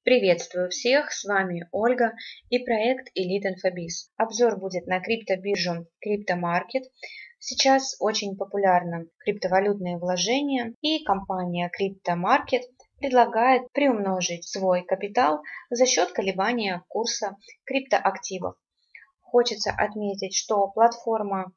Приветствую всех, с вами Ольга и проект Elite InfoBiz. Обзор будет на криптобиржу CryptoMarket. Сейчас очень популярны криптовалютные вложения, и компания CryptoMarket предлагает приумножить свой капитал за счет колебания курса криптоактивов. Хочется отметить, что платформа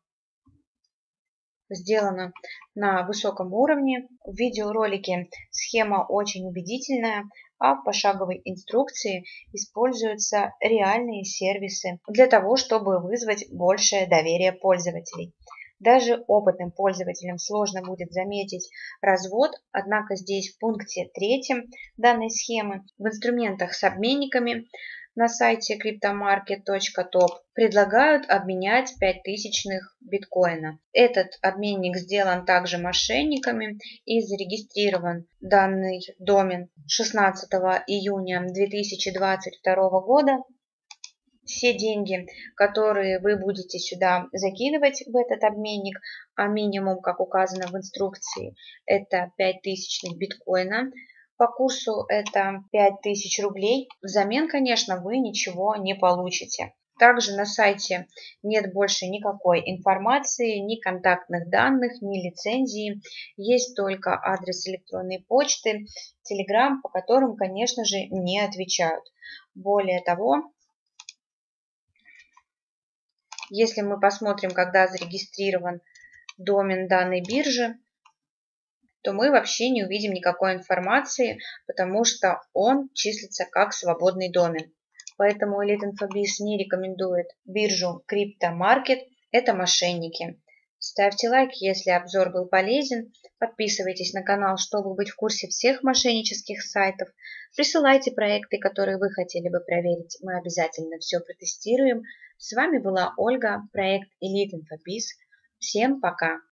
сделана на высоком уровне. В видеоролике схема очень убедительная, а в пошаговой инструкции используются реальные сервисы для того, чтобы вызвать большее доверие пользователей. Даже опытным пользователям сложно будет заметить развод, однако здесь в пункте 3 данной схемы в инструментах с обменниками на сайте cryptomarket.top предлагают обменять 5000 биткоина. Этот обменник сделан также мошенниками и зарегистрирован данный домен 16 июня 2022 года. Все деньги, которые вы будете сюда закидывать в этот обменник, а минимум, как указано в инструкции, это 5000 биткоина. По курсу это 5000 рублей. Взамен, конечно, вы ничего не получите. Также на сайте нет больше никакой информации, ни контактных данных, ни лицензии. Есть только адрес электронной почты, Telegram, по которым, конечно же, не отвечают. Более того, если мы посмотрим, когда зарегистрирован домен данной биржи, то мы вообще не увидим никакой информации, потому что он числится как свободный домен. Поэтому Elite InfoBiz не рекомендует биржу CryptoMarket. Это мошенники. Ставьте лайк, если обзор был полезен. Подписывайтесь на канал, чтобы быть в курсе всех мошеннических сайтов. Присылайте проекты, которые вы хотели бы проверить. Мы обязательно все протестируем. С вами была Ольга, проект Elite InfoBiz. Всем пока!